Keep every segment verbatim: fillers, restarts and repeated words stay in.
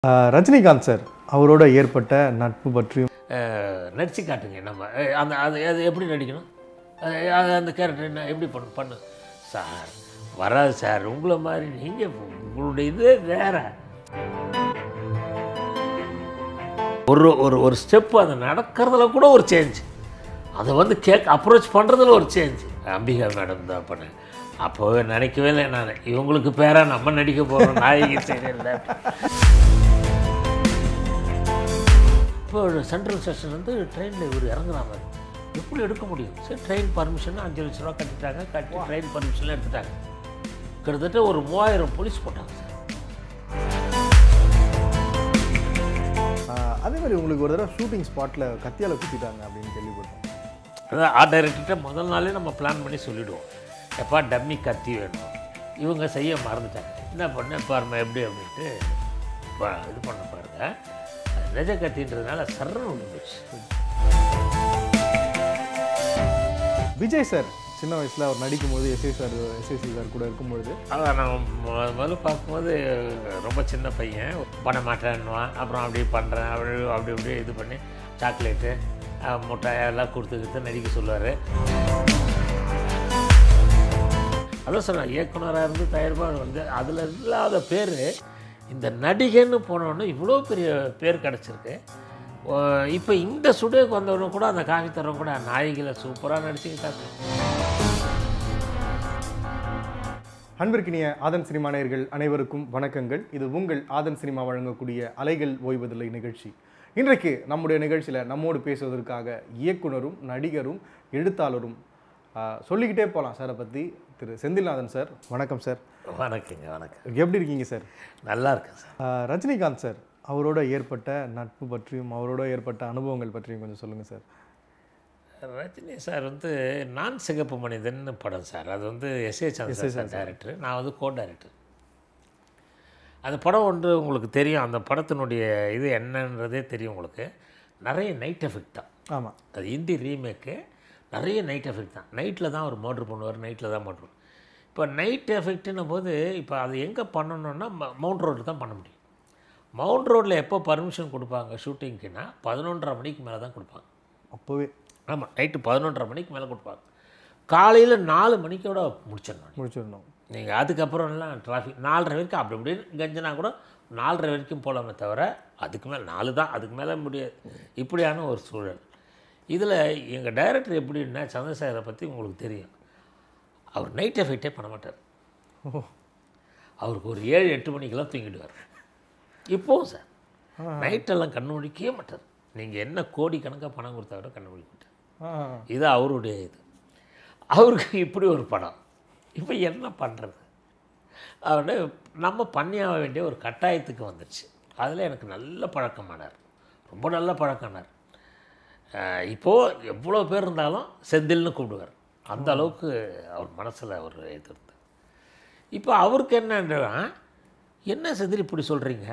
Rajinikanth sir, அவரோட ஏற்பட்ட நட்பு பற்றி நடிச்சு காட்டுங்க. நம்ம அந்த அது அது எப்படி நடிக்கணும், அந்த கேரக்டர் என்ன எப்படி பண்ணு பண்ணு சார் வராது சார், உங்களை மாதிரி நீங்கள் உங்களுடைய இது வேற ஒரு ஒரு ஒரு ஸ்டெப்பு அது நடக்கிறதுல கூட ஒரு சேஞ்ச், அதை வந்து கேட்க அப்ரோச் பண்ணுறதுல ஒரு சேஞ்ச். அம்பிகா மேடம் தான் பண்ணேன். அப்போவே நினைக்கவே இல்லை நான் இவங்களுக்கு பேராக நம்ம நடிக்க போகிறோம் நாயகி சீரியலில். இப்போ சென்ட்ரல் ஸ்டேஷன் வந்து ட்ரெயினில் இவர் இறங்குற மாதிரி எப்படி எடுக்க முடியும்? சரி, ட்ரெயின் பர்மிஷன் அஞ்சு லட்ச ரூபா கட்டிட்டாங்க, கட்டி ட்ரெயின் பர்மிஷன்லாம் எடுத்துட்டாங்க. கிட்டத்தட்ட ஒரு மூவாயிரம் போலீஸ் போட்டாங்க சார். அதே மாதிரி உங்களுக்கு ஒரு தடவை ஷூட்டிங் ஸ்பாட்டில் கத்தியால் குத்திட்டாங்க அப்படின்னு கேள்விப்பட்டோம். அதான் ஆர்ட் டைரக்டர்கிட்ட முதல் நாளே நம்ம பிளான் பண்ணி சொல்லிவிடுவோம், எப்பா டம்மி கத்தி வேணும். இவங்க செய்ய மறந்துட்டாங்க. என்ன பண்ண பாருமா எப்படி அப்படின்ட்டு இது பண்ண பாருங்க, நிஜ கத்தின்றதுனால சர்றன்னு ஒன்று போச்சு. விஜய் சார் சின்ன வயசில் அவர் நடிக்கும்போது எஸ்ஐ சார் எஸ்ஐசி சார் கூட இருக்கும்பொழுது அதான் நான் முதல்ல பார்க்கும்போது ரொம்ப சின்ன பையன், பண்ண மாட்டேன்னுவான். அப்புறம் அப்படி பண்ணுறேன் அப்படி அப்படி இப்படி இது பண்ணி சாக்லேட்டு முட்டாய் எல்லாம் கொடுத்துக்கிட்டு நடிக்க சொல்லுவார். அதான் சொன்னேன், இயக்குனராக இருந்து தயாரிப்பாளர் வந்து அதில் இல்லாத பேர் இந்த நடிகைன்னு போனோன்னு இவ்வளோ பெரிய பேர் கிடச்சிருக்கு. இப்போ இந்த சுடேக்கு வந்தவனும் கூட அந்த காஃபி தரவங்க கூட நாயகியில் சூப்பராக நடிச்சுக்கிட்டாங்க. அன்பிற்கினிய ஆதன் சினிமா நேயர்கள் அனைவருக்கும் வணக்கங்கள். இது உங்கள் ஆதன் சினிமா வழங்கக்கூடிய அலைகள் ஓய்வதில்லை நிகழ்ச்சி. இன்றைக்கு நம்முடைய நிகழ்ச்சியில் நம்மோடு பேசுவதற்காக இயக்குனரும் நடிகரும் எழுத்தாளரும் சொல்லிக்கிட்டே போகலாம் சாரை பற்றி திரு செந்தில்நாதன் சார். வணக்கம் சார். வணக்கங்க. வணக்கம். எப்படி இருக்கீங்க சார்? நல்லா இருக்கேன் சார். ரஜினிகாந்த் சார், அவரோட ஏற்பட்ட நட்பு பற்றியும் அவரோட ஏற்பட்ட அனுபவங்கள் பற்றியும் கொஞ்சம் சொல்லுங்கள் சார். ரஜினி சார் வந்து நான் சிகப்பு மனிதன் படம் சார், அது வந்து எஸ் ஏ சந்திரசேகர் டைரக்டர், நான் வந்து கோ டைரக்டர். அந்த படம் ஒன்று உங்களுக்கு தெரியும், அந்த படத்தினுடைய இது என்னன்றதே தெரியும் உங்களுக்கு. நிறைய நைட் எஃபெக்ட் தான். ஆமாம், அது ஹிந்தி ரீமேக்கு. நிறைய நைட் எஃபெக்ட் தான். நைட்டில் தான் அவர் மர்டர் பண்ணுவார், நைட்டில் தான் மர்டர். இப்போ நைட் எஃபெக்ட்னும் போது இப்போ அது எங்கே பண்ணணுன்னா மவுண்ட் ரோடு தான் பண்ண முடியும். மவுண்ட் ரோட்டில் எப்போ பர்மிஷன் கொடுப்பாங்க ஷூட்டிங்க்குன்னா பதினொன்றரை மணிக்கு மேலே தான் கொடுப்பாங்க. அப்போவே? ஆமாம், நைட்டு பதினொன்றரை மணிக்கு மேலே கொடுப்பாங்க. காலையில் நாலு மணிக்கோட முடிச்சிடணும் முடிச்சிடணும் நீங்கள். அதுக்கப்புறம்லாம் டிராஃபிக் நாலரை வரைக்கும் அப்படி இப்படின்னு கெஞ்சினா கூட நாலரை வரைக்கும் போகலாமே தவிர அதுக்கு மேலே நாலு தான், அதுக்கு மேலே முடியாது. இப்படியான ஒரு சூழல். இதில் எங்கள் டைரக்டர் எப்படின்னா சந்திரசேகரை பற்றி உங்களுக்கு தெரியும், அவர் நைட் எஃபெக்டே பண்ண மாட்டார். அவருக்கு ஒரு ஏழு எட்டு மணிக்கெல்லாம் தூங்கிடுவார். இப்போவும் சார் நைட்டெல்லாம் கண்ணு முடிக்கவே மாட்டார். நீங்கள் என்ன கோடி கணக்காக பணம் கொடுத்தா கூட கண்ணு முடிக்க மாட்டார். இது அவருடைய இது. அவருக்கு இப்படி ஒரு படம் இப்போ என்ன பண்ணுறது, அவரு நம்ம பண்ணியாக வேண்டிய ஒரு கட்டாயத்துக்கு வந்துடுச்சு. அதில் எனக்கு நல்ல பழக்கமானார், ரொம்ப நல்ல பழக்கமானார். இப்போது எவ்வளோ பேர் இருந்தாலும் செந்தில்னு கூப்பிடுவார். அந்த அளவுக்கு அவர் மனசில் ஒரு இது இருந்தது. இப்போ அவருக்கு என்னன்னா, என்ன செந்தில் இப்படி சொல்கிறீங்க,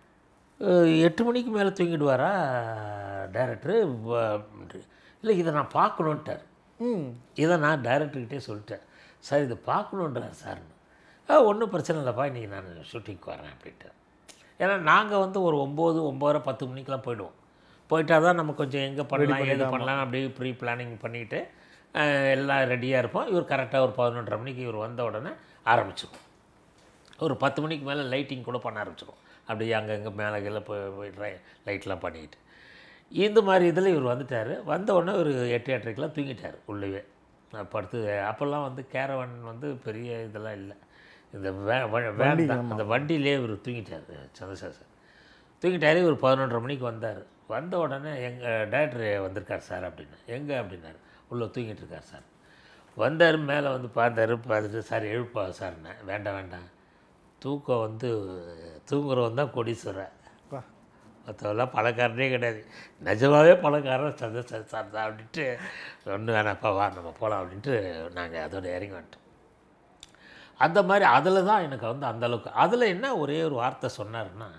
எட்டு மணிக்கு மேலே தூங்கிடுவாரா டைரக்டரு? இல்லை, இதை நான் பார்க்கணுன்ட்டார். இதை நான் டைரக்டர்கிட்டே சொல்லிட்டேன், சார் இதை பார்க்கணுன்றார் சார்னு. ஒன்றும் பிரச்சனை இல்லைப்பா, இன்றைக்கி நான் ஷூட்டிங்க்கு வரேன் அப்படின்ட்டு. ஏன்னா நாங்கள் வந்து ஒரு ஒம்பது ஒம்பதரை பத்து மணிக்கெலாம் போயிடுவோம். போயிட்டால் தான் நம்ம கொஞ்சம் எங்கே பண்ணலாம் ஏது பண்ணலாம் அப்படி ப்ரீ பிளானிங் பண்ணிவிட்டு எல்லாம் ரெடியாக இருப்போம். இவர் கரெக்டாக ஒரு பதினொன்றரை மணிக்கு இவர் வந்த உடனே ஆரம்பிச்சிடும். ஒரு பத்து மணிக்கு மேலே லைட்டிங் கூட பண்ண ஆரம்பிச்சிடும். அப்படியே அங்கங்கே மேலே கீழே போய் போய் லைட்லாம் பண்ணிக்கிட்டு இந்த மாதிரி இதில் இவர் வந்துட்டார். வந்த உடனே ஒரு எட்டு எட்டரைக்கெலாம் தூங்கிட்டார் உள்ளவே படுத்து. அப்போல்லாம் வந்து கேரவன் வந்து பெரிய இதெல்லாம் இல்லை, இந்த வே வேன் தான், அந்த வண்டியிலே இவர் தூங்கிட்டார். சந்திரசேகர் சார் தூங்கிட்டார். இவர் பதினொன்றரை மணிக்கு வந்தார். வந்த உடனே எங்கள் டைரக்டர் வந்திருக்கார் சார் அப்படின்னு. எங்கே அப்படின்னாரு. உள்ளே தூங்கிட்டு இருக்கார் சார். வந்தார், மேலே வந்து பார்த்தாரு. பார்த்துட்டு சார் எழுப்பா சார்ண்ணே. வேண்டாம் வேண்டாம், தூக்கம் வந்து தூங்குறவன் தான் கொடீஸ்வரன், மற்றவெல்லாம் பணக்காரனே கிடையாது. நிஜமாகவே பணக்காரன் சந்திரசேகர் சார் தான் அப்படின்ட்டு ஒன்று வேணாப்பா வா நம்ம போகலாம் அப்படின்ட்டு நாங்கள் அதோட இறங்கி வந்துட்டோம். அந்த மாதிரி அதில் தான் எனக்கு வந்து அந்தளவுக்கு அதில் என்ன ஒரே ஒரு வார்த்தை சொன்னாருன்னா,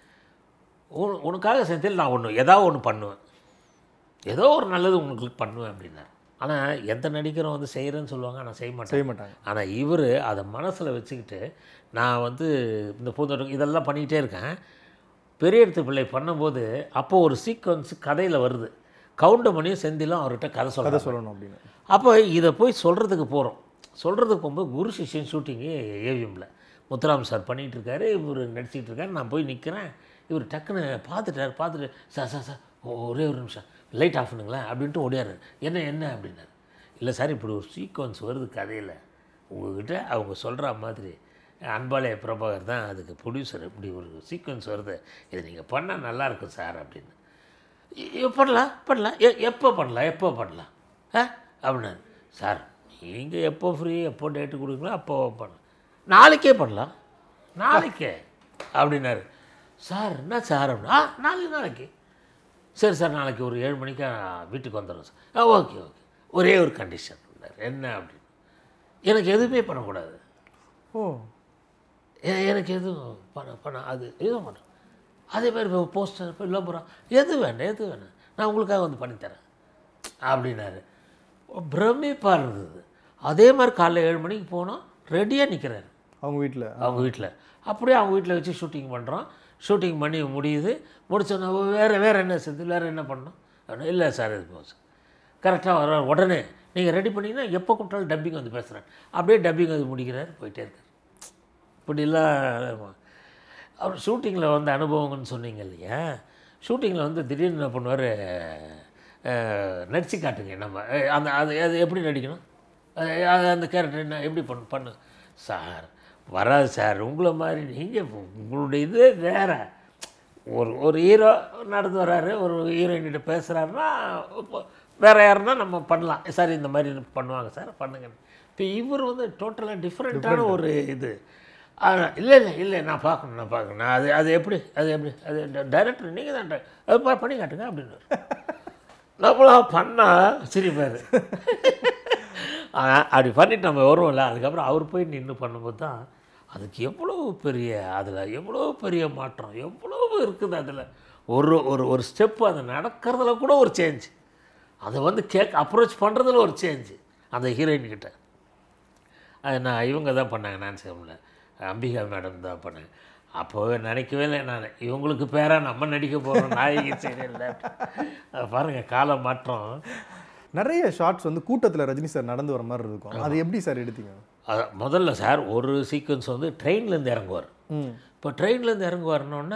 உன் உனக்காக செந்தில் நான் ஒன்று ஏதாவது ஒன்று பண்ணுவேன், ஏதோ ஒரு நல்லது உங்களுக்கு பண்ணுவேன் அப்படின்னார். ஆனால் எந்த நடிகரும் வந்து செய்கிறேன்னு சொல்லுவாங்க, ஆனால் செய்ய மாட்டேன் செய்ய மாட்டாங்க ஆனால் இவர் அதை மனசில் வச்சுக்கிட்டு நான் வந்து இந்த பூந்தோட்டம் இதெல்லாம் பண்ணிக்கிட்டே இருக்கேன். பெரிய இடத்து பிள்ளை பண்ணும்போது அப்போது ஒரு சீக்வன்ஸ் கதையில் வருது. கவுண்டமணியும் செந்திலும் அவர்கிட்ட கதை சொல்ல கதை சொல்லணும் அப்படின்னு. அப்போ இதை போய் சொல்கிறதுக்கு போகிறோம். சொல்கிறதுக்கு போகும்போது குரு சிஷ்யன் ஷூட்டிங்கு ஏவிஎம்மில் முத்துராம் சார் பண்ணிகிட்டு இருக்காரு, இவர் நடிச்சிட்டு இருக்காரு. நான் போய் நிற்கிறேன். இவர் டக்குன்னு பார்த்துட்டார். பார்த்துட்டு சார் சார் சார் ஒரே ஒரு நிமிஷம் லைட் ஆஃப் பண்ணுங்களேன் அப்படின்ட்டு ஓடியாரு. என்ன என்ன அப்படின்னாரு. இல்லை சார் இப்படி ஒரு சீக்வன்ஸ் வருது கதையில், உங்கள்கிட்ட அவங்க சொல்கிற மாதிரி அன்பாலய பிரபாகர் தான் அதுக்கு ப்ரொடியூசர், இப்படி ஒரு சீக்வன்ஸ் வருது, இதை நீங்கள் பண்ணால் நல்லாயிருக்கும் சார் அப்படின்னு. பண்ணலாம் பண்ணலாம் எ எப்போ பண்ணலாம் எப்போ பண்ணலாம் ஆ அப்படின்னாரு. சார் நீங்கள் எப்போ ஃப்ரீ எப்போ டேட்டு கொடுக்குங்களோ அப்போ பண்ணலாம், நாளைக்கே பண்ணலாம் நாளைக்கே அப்படின்னாரு. சார் என்ன சார் அப்படின்னா, ஆ நாளைக்கு நாளைக்கு சரி சார் நாளைக்கு ஒரு ஏழு மணிக்கு வீட்டுக்கு வந்துடுறோம் சார். ஆ ஓகே ஓகே ஒரே ஒரு கண்டிஷன் என்ன அப்படின்னு, எனக்கு எதுவுமே பண்ணக்கூடாது. ஓ எனக்கு எதுவும் பண்ண பண்ண அது எதுவும் பண்ண அதே மாதிரி இப்போ போஸ்டர் இப்போ விளம்பரம் எது வேண்டாம் எது வேணாம் நான் உங்களுக்காக வந்து பண்ணித்தரேன் அப்படின்னாரு. பிரமிப்பாக இருந்தது. அதே மாதிரி காலைல ஏழு மணிக்கு போனோம், ரெடியாக நிற்கிறாரு அவங்க வீட்டில். அவங்க வீட்டில் அப்படியே அவங்க வீட்டில் வச்சு ஷூட்டிங் பண்ணுறோம். ஷூட்டிங் பண்ணி முடியுது. முடிச்சோன்னா வேறு வேறு என்ன செஞ்சு வேறு என்ன பண்ணோம் அப்படின்னா, இல்லை சார் இது போதும் சார் கரெக்டாக வர உடனே நீங்கள் ரெடி பண்ணிங்கன்னா எப்போ கூப்பிட்டாலும் டப்பிங் வந்து பேசுகிறேன். அப்படியே டப்பிங் வந்து முடிக்கிறார், போயிட்டே இருக்கார். இப்படிலாம் அவர் ஷூட்டிங்கில் வந்து அனுபவங்கள்னு சொன்னீங்க இல்லையா, ஷூட்டிங்கில் வந்து திடீர்னு என்ன பண்ணுவார், நடிச்சு காட்டுங்க நம்ம அந்த அது அது எப்படி நடிக்கணும், அது அந்த கேரக்டர் என்ன எப்படி பண்ணு பண்ணு சார் வராது சார், உங்களை மாதிரி நீங்கள் உங்களுடைய இது வேறு. ஒரு ஒரு ஹீரோ நடந்து வர்றாரு, ஒரு ஹீரோயின்கிட்ட பேசுகிறாருன்னா இப்போ வேறு யாருன்னா நம்ம பண்ணலாம் சார், இந்த மாதிரி பண்ணுவாங்க சார் பண்ணுங்க. இப்போ இவர் வந்து டோட்டலாக டிஃப்ரெண்ட்டான ஒரு இது. இல்லை இல்லை இல்லை நான் பார்க்கணும் நான் பார்க்கணும் அது அது எப்படி அது எப்படி அது டைரக்டர் நீங்கள் தான் அது பண்ணி காட்டுங்க அப்படின்னு நம்மளா பண்ணால் சிரிப்பார். அப்படி பண்ணிட்டு நம்ம வருவோம்ல, அதுக்கப்புறம் அவர் போய் நின்று பண்ணும்போது தான் அதுக்கு எவ்வளோ பெரிய அதில் எவ்வளோ பெரிய மாற்றம் எவ்வளோ இருக்குது. அதில் ஒரு ஒரு ஒரு ஸ்டெப்பு அது நடக்கிறதுல கூட ஒரு சேஞ்ச், அதை வந்து கேட்க அப்ரோச் பண்ணுறதுல ஒரு சேஞ்சு அந்த ஹீரோயின்கிட்ட. அது நான் இவங்க தான் பண்ணாங்க, நான் சேமில் அம்பிகா மேடம் தான் பண்ணேன். அப்போவே நினைக்கவே இல்லை நான் இவங்களுக்கு பேராக நம்ம நடிக்க போகிறோம் நாயகி சீரியலில். பாருங்கள் கால மாற்றம். நிறைய ஷார்ட்ஸ் வந்து கூட்டத்தில் ரஜினி சார் நடந்து வர மாதிரி இருக்கும், அது எப்படி சார் எடுத்தீங்க? அது முதல்ல சார் ஒரு சீக்வன்ஸ் வந்து ட்ரெயின்லேருந்து இறங்குவார். இப்போ ட்ரெயின்லேருந்து இறங்குவார்னோன்னா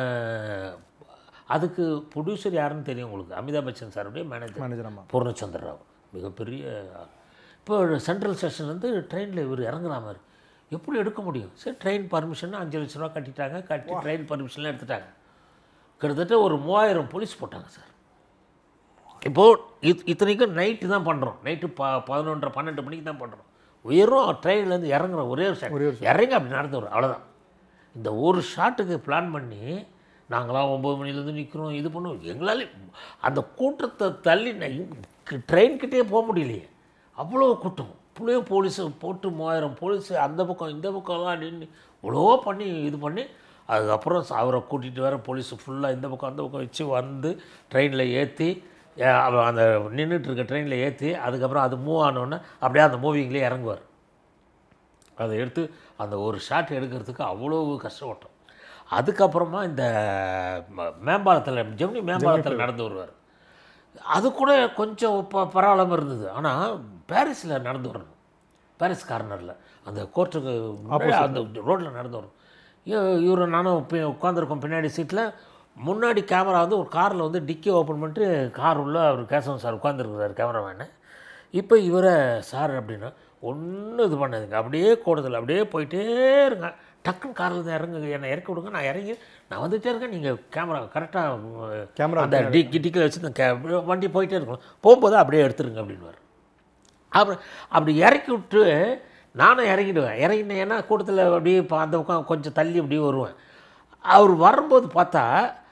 அதுக்கு ப்ரொடியூசர் யாருன்னு தெரியும் உங்களுக்கு, அமிதாப் பச்சன் சாருடைய மேனேஜர் மேனேஜர் பூர்ணச்சந்திர ராவ், மிகப்பெரிய. இப்போ சென்ட்ரல் ஸ்டேஷன்லேருந்து ட்ரெயினில் இவர் இறங்குற மாதிரி எப்படி எடுக்க முடியும்? சரி ட்ரெயின் பர்மிஷன் அஞ்சு லட்ச ரூபா கட்டிட்டாங்க, கட்டி ட்ரெயின் பர்மிஷன்லாம் எடுத்துட்டாங்க. கிட்டத்தட்ட ஒரு மூவாயிரம் போலீஸ் போட்டாங்க சார். இப்போது இத் இத்தனைக்கும் நைட்டு தான் பண்ணுறோம், நைட்டு ப பதினொன்றரை பன்னெண்டு மணிக்கு தான் பண்ணுறோம். உயரும் ட்ரெயின்லேருந்து இறங்குற ஒரே ஒரு ஷாட் இறங்கி அப்படி நடந்து வரும், அவ்வளோதான். இந்த ஒரு ஷாட்டுக்கு பிளான் பண்ணி நாங்களாம் ஒம்பது மணிலேருந்து நிற்கிறோம், இது பண்ணுவோம். எங்களால் அந்த கூட்டத்தை தள்ளி ட்ரெயின்கிட்டே போக முடியலையே, அவ்வளோ கூட்டம். புள்ளையும் போலீஸு போட்டு மூவாயிரம் போலீஸு அந்த பக்கம் இந்த பக்கம்லாம் நின்று இவ்வளோ பண்ணி இது பண்ணி அதுக்கப்புறம் அவரை கூட்டிகிட்டு வர போலீஸு ஃபுல்லாக இந்த பக்கம் அந்த பக்கம் வச்சு வந்து ட்ரெயினில் ஏற்றி அந்த நின்றுட்டுருக்க ட்ரெயினில் ஏற்றி அதுக்கப்புறம் அது மூவ் ஆனோடனே அப்படியே அந்த மூவிங்லேயே இறங்குவார். அதை எடுத்து அந்த ஒரு ஷாட் எடுக்கிறதுக்கு அவ்வளோ கஷ்டப்பட்டோம். அதுக்கப்புறமா இந்த மேம்பாலத்தில் ஜெமினி மேம்பாலத்தில் நடந்து வருவார். அது கூட கொஞ்சம் இப்போ பரவாயில்லாமல் இருந்தது. ஆனால் பாரிஸில் நடந்து வரணும், பாரிஸ் கார்னரில் அந்த கோர்ட்டுக்கு அந்த ரோட்டில் நடந்து வரணும். இவரை நானும் உட்காந்துருக்கோம் பின்னாடி சீட்டில். முன்னாடி கேமரா வந்து ஒரு காரில் வந்து டிக்கி ஓப்பன் பண்ணிட்டு கார் உள்ள அவர் கேசவன் சார் உட்காந்துருக்குறாரு கேமராமேனு. இப்போ இவரை சார் அப்படின்னா ஒன்றும் இது பண்ணதுங்க, அப்படியே கூடத்தில் அப்படியே போயிட்டே இருங்க. டக்குன்னு காரில் இருந்து இறங்க, என்னை இறக்கி விடுங்க, நான் இறங்கி நான் வந்துகிட்டே இருக்கேன், நீங்கள் கேமரா கரெக்டாக கேமரா அந்த டிக்கி டிக்கில் வச்சு இந்த கே வண்டி போயிட்டே இருக்கணும், போகும்போது அப்படியே எடுத்துருங்க அப்படின்வார். அப்புறம் அப்படி இறக்கி விட்டு நானும் இறங்கிடுவேன். இறங்கினேன்னா கூட்டத்தில் அப்படியே அந்த பக்கம் கொஞ்சம் தள்ளி அப்படியே வருவேன். அவர் வரும்போது பார்த்தா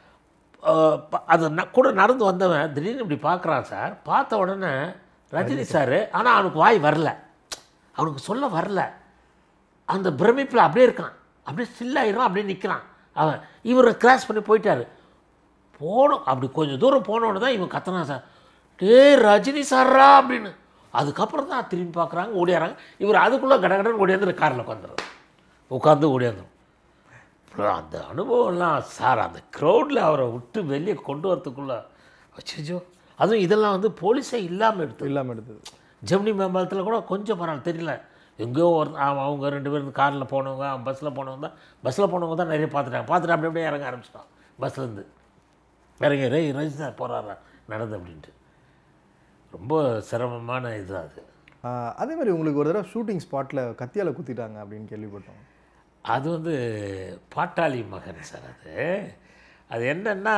அது கூட நடந்து வந்தவன் திடீர்னு இப்படி பார்க்குறான் சார். பார்த்த உடனே ரஜினி சார், ஆனால் அவனுக்கு வாய் வரல, அவனுக்கு சொல்ல வரல. அந்த பிரமிப்பில் அப்படியே இருக்கான், அப்படியே ஸ்டில்லாயிடும், அப்படியே நிற்கிறான். அவன் இவரை கிராஸ் பண்ணி போயிட்டார். போனோம் அப்படி கொஞ்சம் தூரம் போனோன்னு தான் இவன் கத்தனா சார், டே ரஜினி சாரா அப்படின்னு. அதுக்கப்புறம் தான் திரும்பி பார்க்குறாங்க, ஓடியாராங்க. இவர் அதுக்குள்ளே கடகடன்னு ஓடியாந்து காரில் உட்காந்துடும், உட்காந்து ஓடியாந்துடும். அந்த அனுபவம்லாம் சார் அந்த க்ரௌடில் அவரை விட்டு வெளியே கொண்டு வரத்துக்குள்ளே வச்சுச்சோ. அதுவும் இதெல்லாம் வந்து போலீஸே இல்லாமல் எடுத்து இல்லாமல் எடுத்தது. ஜெமினி மேம்பாலத்தில் கூட கொஞ்சம் பரவாயில்ல, தெரியல. எங்கேயோ ஒரு அவங்க ரெண்டு பேரும் காரில் போனவங்க, பஸ்ஸில் போனவங்க தான் பஸ்ஸில் போனவங்க தான் நிறைய பார்த்துட்டாங்க. பார்த்துட்டு அப்படி அப்படியே இறங்க ஆரம்பிச்சிட்டான் பஸ்லேருந்து. இறங்கி ரே ரஜினி சார் போகிறாரா நடந்து அப்படின்ட்டு. ரொம்ப சிரமமான இது அது. அதே மாதிரி உங்களுக்கு ஒரு தடவை ஷூட்டிங் ஸ்பாட்டில் கத்தியால் குத்திட்டாங்க அப்படின்னு கேள்விப்பட்டோம். அது வந்து பாட்டாளி மகன் சார். அது அது என்னென்னா,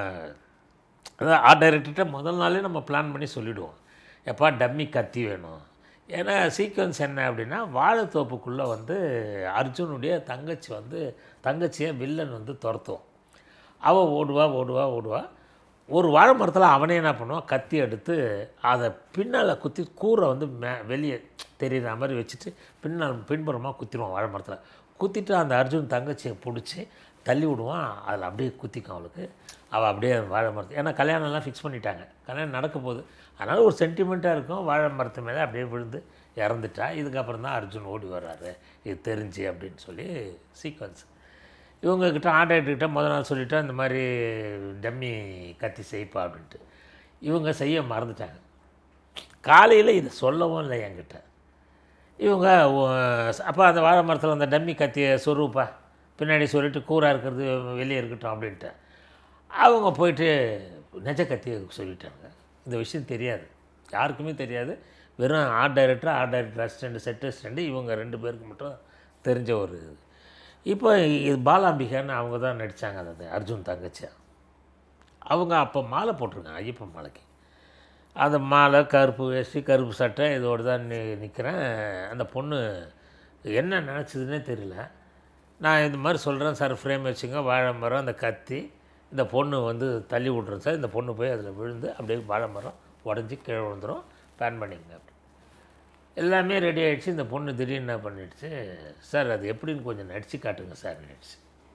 அதான் ஆர்ட் டைரக்டர்கிட்ட முதல் நாளே நம்ம பிளான் பண்ணி சொல்லிவிடுவோம், எப்பா டம்மி கத்தி வேணும். ஏன்னா சீக்வன்ஸ் என்ன அப்படின்னா, வாழைத்தோப்புக்குள்ளே வந்து அர்ஜுனுடைய தங்கச்சி வந்து தங்கச்சியை வில்லன் வந்து துரத்துவோம். அவள் ஓடுவா ஓடுவா ஓடுவா ஒரு வாழை மரத்தில் அவனே என்ன பண்ணுவான், கத்தி எடுத்து அதை பின்னால் குத்தி கூரை வந்து மே வெளியே தெரிகிற மாதிரி வச்சுட்டு பின்னால் பின்புறமாக குத்திடுவான் வாழை மரத்தில். குத்திட்டு அந்த அர்ஜுன் தங்கச்சியை பிடிச்சி தள்ளி விடுவான். அதில் அப்படியே குத்திக்கும் அவளுக்கு. அவள் அப்படியே வாழை மரத்து, ஏன்னா கல்யாணம்லாம் ஃபிக்ஸ் பண்ணிட்டாங்க, கல்யாணம் நடக்க போகுது. அதனால் ஒரு சென்டிமெண்ட்டாக இருக்கும். வாழை மரத்து மேலே அப்படியே விழுந்து இறந்துட்டா. இதுக்கப்புறம் தான் அர்ஜுன் ஓடி வர்றாரு இது தெரிஞ்சு அப்படின்னு சொல்லி சீக்வன்ஸ். இவங்கக்கிட்ட ஆர்ட் டைரக்டர்கிட்ட முதல் நாள் சொல்லிவிட்டா இந்த மாதிரி டம்மி கத்தி செய்ப்பா அப்படின்ட்டு. இவங்க செய்ய மறந்துட்டாங்க. காலையில் இதை சொல்லவும் இல்லை என்கிட்ட. இவங்க அப்போ அந்த வாழை மரத்தில் அந்த டம்மி கத்தியை சொருப்பா பின்னாடி சொல்லிட்டு கூறாக இருக்கிறது வெளியே இருக்கட்டும் அப்படின்ட்டு அவங்க போயிட்டு நெஜ கத்தியை சொல்லிட்டாங்க. இந்த விஷயம் தெரியாது, யாருக்குமே தெரியாது. வெறும் art director, art director assistant, set assistant இவங்க ரெண்டு பேருக்கு மட்டும் தெரிஞ்ச ஒரு இது. இப்போ இது பாலாம்பிகான்னு அவங்க தான் நடித்தாங்க. அது அர்ஜுன் தங்கச்சி. அவங்க அப்போ மாலை போட்டிருக்காங்க, ஐயப்பன் மாலைக்கு. அந்த மாலை கருப்பு வேஷ்டி கருப்பு சட்டை இதோடு தான் நி நிற்கிறேன். அந்த பொண்ணு என்ன நினச்சதுன்னே தெரியல. நான் இந்த மாதிரி சொல்கிறேன் சார், ஃப்ரேம் வச்சுங்க, வாழை மரம், அந்த கத்தி, இந்த பொண்ணு வந்து தள்ளி விட்றேன் சார். இந்த பொண்ணு போய் அதில் விழுந்து அப்படியே வாழை மரம் உடஞ்சி கீழே விழுந்துடும், பேன் பண்ணிங்க அப்படி. எல்லாமே ரெடி ஆகிடுச்சு. இந்த பொண்ணு திடீர்னு என்ன பண்ணிடுச்சு, சார் அது எப்படின்னு கொஞ்சம் நடித்து காட்டுங்க சார் நடிச்சு.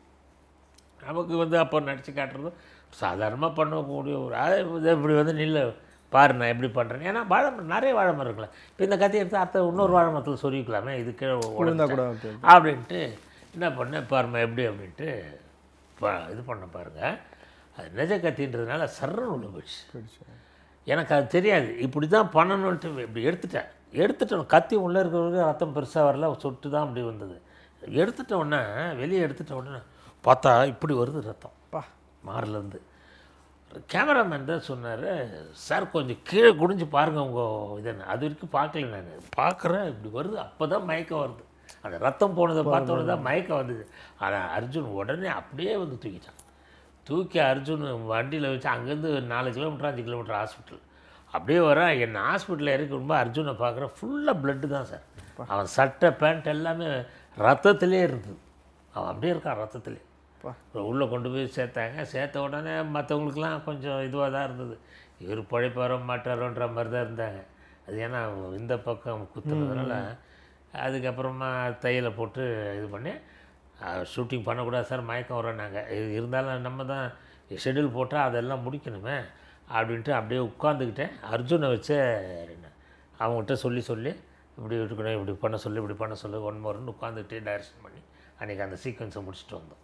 நமக்கு வந்து அப்போ நடித்து காட்டுறது சாதாரணமாக பண்ணக்கூடிய ஒரு இப்படி வந்து நில்ல பாரு நான் எப்படி பண்ணுறேன். ஏன்னா வாழை மரம் நிறைய வாழை மரம் இருக்குல்ல. இப்போ இந்த கத்தி எடுத்து அத்தை இன்னொரு வாழை மரத்தில் சொருவிக்கலாமே, இது கீழே உடந்தா கூட அப்படின்ட்டு என்ன பண்ணேன் பாருமா எப்படி அப்படின்ட்டு பா இது பண்ண பாருங்கள். அது நிஜ கத்தின்றதுனால சர்றன்னு உள்ள போயிடுச்சு. எனக்கு அது தெரியாது, இப்படி தான் பண்ணணுன்ட்டு இப்படி எடுத்துட்டேன். எடுத்துட்டோம் கத்தி உள்ளே இருக்கிறவங்களுக்கு ரத்தம் பெருசாக வரல, சொட்டு தான் அப்படி வந்தது. எடுத்துட்ட உடனே வெளியே எடுத்துட்ட உடனே பார்த்தா இப்படி வருது ரத்தம் பா மாரிலேருந்து. கேமராமேன் தான் சொன்னார், சார் கொஞ்சம் கீழே குடிஞ்சு பாருங்கள் உங்கள் இதை. அது வரைக்கும் பார்க்கல, நான் பார்க்குறேன் இப்படி வருது. அப்போ தான் மயக்கம் வருது. அந்த ரத்தம் போனதை பார்த்தோன்னே தான் மயக்கம் வந்தது. ஆனால் அர்ஜுன் உடனே அப்படியே வந்து தூக்கிட்டான். தூக்கி அர்ஜுன் வண்டியில் வச்சு அங்கேருந்து நாலு கிலோமீட்டர் அஞ்சு கிலோமீட்டர் ஹாஸ்பிட்டல் அப்படியே வர. என்னை ஹாஸ்பிட்டலில் இறக்கி ரொம்ப அர்ஜுனை பார்க்குறேன். ஃபுல்லாக பிளட்டு தான் சார். அவன் சட்டை பேண்ட் எல்லாமே ரத்தத்திலே இருந்தது. அவன் அப்படியே இருக்கான் ரத்தத்திலே. உள்ளே கொண்டு போய் சேர்த்தாங்க. சேர்த்த உடனே மற்றவங்களுக்குலாம் கொஞ்சம் இதுவாக தான் இருந்தது. இவர் பழைப்பாரோ மாட்டாரோன்ற மாதிரி தான் இருந்தாங்க. அது ஏன்னா இந்த பக்கம் குத்துறதுனால அதுக்கப்புறமா தையலை போட்டு இது பண்ணி ஷூட்டிங் பண்ணக்கூடாது சார், மயக்கம் வரோன்னாங்க. இது இருந்தாலும் நம்ம தான் ஷெட்யூல் போட்டால் அதெல்லாம் முடிக்கணுமே அப்படின்ட்டு அப்படியே உட்காந்துக்கிட்டேன். அர்ஜுனை வச்சு அவங்ககிட்ட சொல்லி சொல்லி இப்படி இருக்கணும், இப்படி பண்ண சொல்லி இப்படி பண்ண சொல்லி ஒன் மோர்னு உட்காந்துக்கிட்டே டைரக்ஷன் பண்ணி அன்றைக்கி அந்த சீக்வன்ஸை முடிச்சுட்டு வந்தோம்.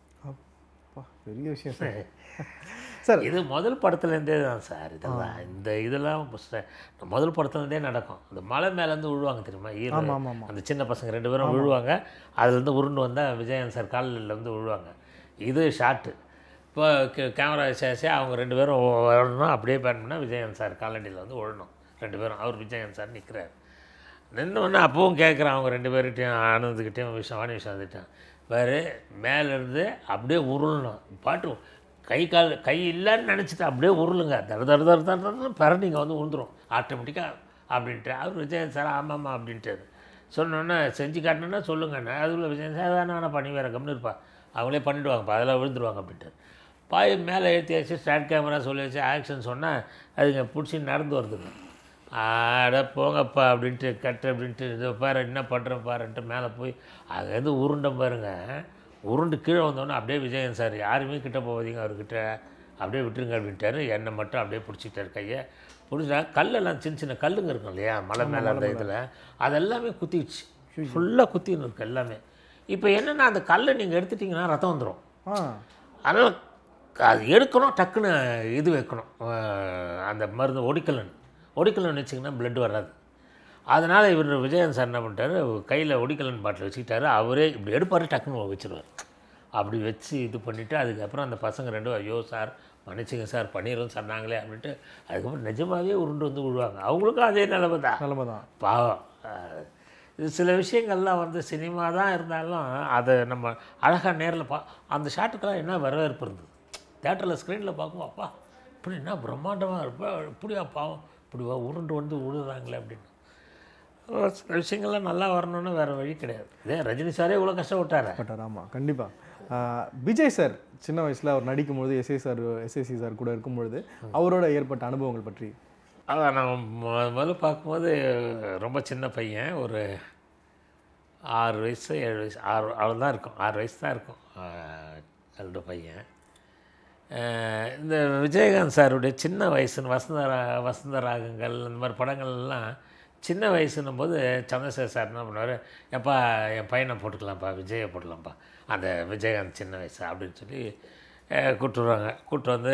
பெரிய விஷயம் சார். சார் இது முதல் படத்துலேருந்தே தான் சார். இதெல்லாம் இந்த இதெல்லாம் முதல் படத்துலேருந்தே நடக்கும். அந்த மலை மேலேருந்து விழுவாங்க தெரியுமா, ஈரோ அந்த சின்ன பசங்க ரெண்டு பேரும் விழுவாங்க. அதுலேருந்து உருண்டு வந்தால் விஜயன் சார் காலில் வந்து விழுவாங்க. இது ஷார்ட்டு. இப்போ கேமரா சேஷே அவங்க ரெண்டு பேரும் வரணும், அப்படியே பேன் பண்ணால் விஜயன் சார் காலடியில் வந்து விழணும் ரெண்டு பேரும். அவர் விஜயன் சார் நிற்கிறார். நின்னொன்னே அப்பவும் கேட்குறான் அவங்க ரெண்டு பேர்கிட்டையும், ஆனந்துக்கிட்டையும் விஷயம் வாணி விஷயத்துக்கிட்டேன், வேறு மேலேருந்து அப்படியே உருளணும். பாட்டு கை கால் கை இல்லைன்னு நினச்சிட்டு அப்படியே உருளுங்க, தர தர தர தரன்னு பரண்டிங்க வந்து உழுந்துடும் ஆட்டோமேட்டிக்காக அப்படின்ட்டு. அவர் விஜயன் சார் ஆமாம்மா அப்படின்ட்டு சொன்னோன்னே செஞ்சு காட்டினோன்னா சொல்லுங்கண்ணே. அதுக்குள்ளே விஜயன் சார் வேணா வேணா பண்ணி வேறு கம்னு இருப்பா, அவங்களே பண்ணிவிடுவாங்கப்பா, அதெல்லாம் விழுந்துருவாங்க அப்படின்ட்டு. பாய் மேலே ஏற்றி வச்சு ஸ்டாண்ட் கேமரா சொல்லி வச்சு ஆக்ஷன் சொன்னால் அதுங்க பிடிச்சி நடந்து வருதுங்க. ஆட போங்கப்பா அப்படின்ட்டு கட்டு அப்படின்ட்டு இதை பாரு என்ன பண்ணுறேன் பாருன்ட்டு மேலே போய் அங்கேருந்து உருண்டை பாருங்க. உருண்டு கீழே வந்தோன்னே அப்படியே விஜயன் சார் யாருமே கிட்டே போகாதீங்க அவர்கிட்ட, அப்படியே விட்டுருங்க அப்படின்ட்டாரு. என்னை மட்டும் அப்படியே பிடிச்சிட்டார் கையை. பிடிச்சா கல்லெல்லாம் சின்ன சின்ன கல்லுங்க இருக்கும் இல்லையா மலை மேலே அந்த இதில், அதெல்லாமே குத்திடுச்சு. ஃபுல்லாக குத்தின்னு இருக்கு எல்லாமே. இப்போ என்னென்னா அந்த கல்லை நீங்கள் எடுத்துட்டிங்கன்னா ரத்தம் வந்துடும். ஆ அதனால் அது எடுக்கணும், டக்குன்னு இது வைக்கணும், அந்த மருந்து ஒடிக்கலன் ஒடிக்கலன் வச்சிங்கன்னா பிளட் வராது. அதனால் இவர் விஜயகாந்த் சார் என்ன பண்ணிட்டாரு, கையில் ஒடிக்கலன் பாட்டில் வச்சுக்கிட்டாரு. அவரே இப்படி எடுப்பார், டக்குன்னு வச்சுருவார். அப்படி வச்சு இது பண்ணிவிட்டு அதுக்கப்புறம் அந்த பசங்க ரெண்டும் ஐயோ சார் மன்னிச்சுங்க சார் பண்ணிடுறோம் சொன்னாங்களே அப்படின்ட்டு அதுக்கப்புறம் நிஜமாகவே உருண்டு வந்து விழுவாங்க. அவங்களுக்கும் அதே நிலைமை தான் நிலைமை தான் பாவம். இது சில விஷயங்கள்லாம் வந்து சினிமா தான் இருந்தாலும் அதை நம்ம அழகாக நேரில் பா அந்த ஷாட்டுக்கெல்லாம் என்ன வரவேற்பு இருந்தது. தேட்டரில் ஸ்க்ரீனில் பார்க்கும்போது அப்பா இப்படி என்ன பிரம்மாண்டமாக இருப்பா, இப்படியா பாவம் இப்படிவா உருண்டு வந்து விழுறாங்களே அப்படின்னு. சில விஷயங்கள்லாம் நல்லா வரணும்னு வேறு வழி கிடையாது. இதே ரஜினி சாரே இவ்வளோ கஷ்டப்பட்டார் பட்டார். ஆமாம் கண்டிப்பாக. விஜய் சார் சின்ன வயசில் அவர் நடிக்கும்பொழுது எஸ்ஏ சார் எஸ்ஏசி சார் கூட இருக்கும்பொழுது அவரோட ஏற்பட்ட அனுபவங்கள் பற்றி. அதான் நான் முதல்ல பார்க்கும்போது ரொம்ப சின்ன பையன், ஒரு ஆறு வயசு ஏழு வயசு ஆறு அவ்வளோ தான் இருக்கும், ஆறு வயசு தான் இருக்கும் ரெண்டு பையன். இந்த விஜயகாந்த் சாருடைய சின்ன வயசுன்னு வசந்த வசந்த ராகங்கள் இந்த மாதிரி படங்கள்லாம் சின்ன வயசுன்னும் போது சந்திரசேகர் சார் என்ன பண்ணுவார், எப்பா என் பையனை போட்டுக்கலாம்ப்பா, விஜயை போட்டுக்கலாம்ப்பா, அந்த விஜயகாந்த் சின்ன வயசு அப்படின்னு சொல்லி கூப்பிட்டு வருவாங்க. கூப்பிட்டு வந்து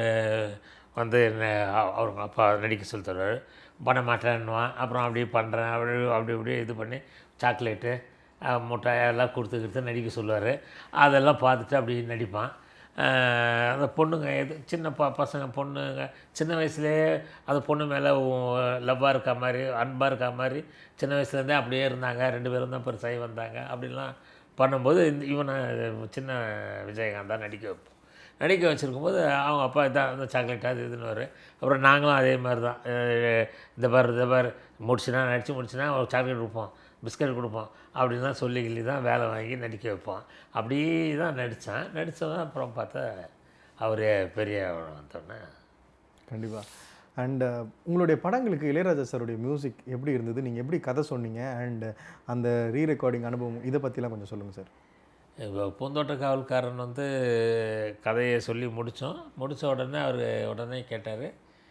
வந்து அவங்க அப்பா நடிக்க சொல்லி தருவார். பண்ண மாட்டேன்னுவான். அப்புறம் அப்படி பண்ணுறேன் அப்படி அப்படி இப்படி இது பண்ணி சாக்லேட்டு முட்டை எல்லாம் கொடுத்து கொடுத்து நடிக்க சொல்லுவார். அதெல்லாம் பார்த்துட்டு அப்படி நடிப்பான். அந்த பொண்ணுங்க எது சின்ன ப பசங்க பொண்ணுங்க சின்ன வயசுலேயே அந்த பொண்ணு மேலே லவ்வாக இருக்க மாதிரி அன்பாக இருக்க மாதிரி சின்ன வயசுலேருந்தே அப்படியே இருந்தாங்க. ரெண்டு பேரும் தான் பெருசாகி வந்தாங்க. அப்படின்லாம் பண்ணும்போது இந்த இவனை சின்ன விஜயகாந்த் தான் நடிக்க வைப்போம். நடிக்க வச்சுருக்கும்போது அவங்க அப்பா இதான் இந்த சாக்லேட் அது இதுன்னு வரும். அப்புறம் நாங்களும் அதே மாதிரி தான் இந்த பார் இந்த பார் முடிச்சுனா நடித்து முடிச்சுனா ஒரு சாக்லேட் கொடுப்போம், பிஸ்கட் கொடுப்போம் அப்படின்லாம் சொல்லி கிள்ளி தான் வேலை வாங்கி நடிக்க வைப்போம். அப்படி தான் நடித்தேன். நடித்தவன் அப்புறம் பார்த்தா அவரே பெரிய வந்தோடனே. கண்டிப்பாக. அண்டு உங்களுடைய படங்களுக்கு இளையராஜா சாருடைய மியூசிக் எப்படி இருந்தது, நீங்கள் எப்படி கதை சொன்னீங்க, அண்டு அந்த ரீ ரெக்கார்டிங் அனுபவம் இதை பற்றிலாம் கொஞ்சம் சொல்லுங்கள் சார். இப்போ பூந்தோட்ட காவல்காரன் வந்து கதையை சொல்லி முடித்தோம். முடித்த உடனே அவர் உடனே கேட்டார்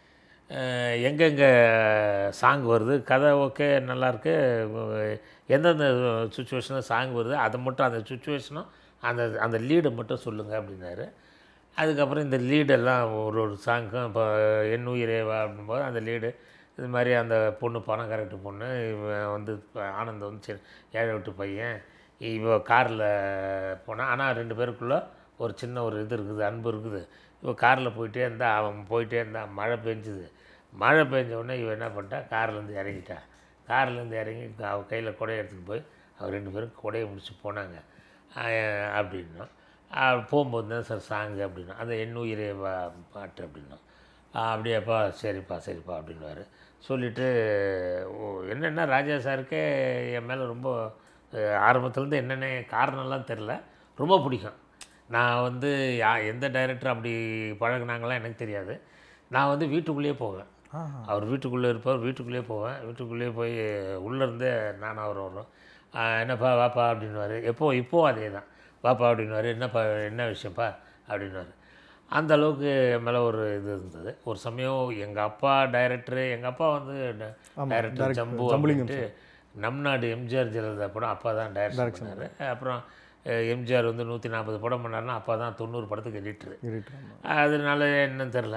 எங்கெங்கே சாங் வருது, கதை ஓகே நல்லாயிருக்கு, எந்தெந்த சுச்சுவேஷனில் சாங் வருது அதை மட்டும் அந்த சுச்சுவேஷனும் அந்த அந்த லீடை மட்டும் சொல்லுங்கள் அப்படின்னாரு. அதுக்கப்புறம் இந்த லீடெல்லாம் ஒரு ஒரு சாங்க்கும் இப்போ என் உயிரேவா அப்படின்போது அந்த லீடு இது மாதிரி அந்த பொண்ணு பணம் கரெக்டு பொண்ணு வந்து ஆனந்த் வந்து சரி ஏழை விட்டு பையன் இவ காரில் போனால் ஆனால் ரெண்டு பேருக்குள்ளே ஒரு சின்ன ஒரு இது இருக்குது, அன்பு இருக்குது. இப்போ காரில் போயிட்டே இருந்தால் அவன் போயிட்டே இருந்தால் மழை பெஞ்சுது. மழை பெஞ்ச உடனே இவன் என்ன பண்ணிட்டா கார்லேருந்து இறங்கிட்டா. கார்லேருந்து இறங்கி அவள் கையில் கொடையை எடுத்துகிட்டு போய் அவர் ரெண்டு பேரும் கொடையை முடிச்சு போனாங்க அப்படின்னா. போகும்போது தான் சார் சாங்கு அப்படின்னா அந்த என் உயிரே பாட்டு அப்படின்னா அப்படியேப்பா சரிப்பா சரிப்பா அப்படின்வார். சொல்லிவிட்டு என்னென்னா ராஜா சாருக்கே என் மேலே ரொம்ப ஆரம்பத்துலேருந்து என்னென்ன காரணம்லாம் தெரில, ரொம்ப பிடிக்கும். நான் வந்து யா எந்த டைரக்டர் அப்படி பழகினாங்களாம் எனக்கு தெரியாது. நான் வந்து வீட்டுக்குள்ளேயே போவேன், அவர் வீட்டுக்குள்ளே இருப்பார், வீட்டுக்குள்ளேயே போவேன். வீட்டுக்குள்ளேயே போய் உள்ளேருந்தே நானும் அவர் வரும். என்னப்பா வாப்பா அப்படின்வார். எப்போ இப்போது அதே தான் வாப்பா அப்படின்வார். என்னப்பா என்ன விஷயப்பா அப்படின்வார். அந்த அளவுக்கு என் மேலே ஒரு இது இருந்தது. ஒரு சமயம் எங்கள் அப்பா டைரக்டரு எங்கள் அப்பா வந்து டைரக்டர் ஜம்பு அப்படின்ட்டு நம் நாடு எம்ஜிஆர் ஜெயலலிதா படம் அப்பா தான் டைரக்டர் பண்ணார். அப்புறம் எம்ஜிஆர் வந்து நூற்றி நாற்பது படம் பண்ணார்னா அப்பா தான் தொண்ணூறு படத்துக்கு எடிட்ரு. அதனால என்னன்னு தெரில.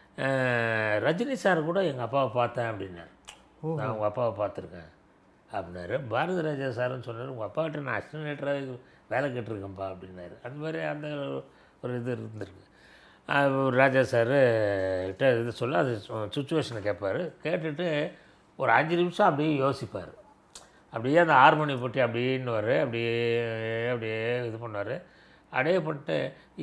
ரஜினி சார் கூட எங்கள் அப்பாவை பார்த்தேன் அப்படின்னாரு. நான் உங்கள் அப்பாவை பார்த்துருக்கேன் அப்படின்னாரு. பாரதி ராஜா சார்னு சொன்னார், உங்கள் அப்பாக்கிட்ட நான் அசிஸ்டன்ட் வேலை கேட்டிருக்கேன்ப்பா அப்படின்னாரு. அந்த மாதிரி அந்த ஒரு இது இருந்திருக்கு. ராஜா சார் கிட்ட இது சொல்ல அது சுச்சுவேஷனை கேட்பார். கேட்டுட்டு ஒரு அஞ்சு நிமிஷம் அப்படியே யோசிப்பார். அப்படியே அந்த ஹார்மோனி போட்டு அப்படின்னுவார். அப்படியே அப்படியே இது பண்ணுவார். அப்படியே பண்ணிட்டு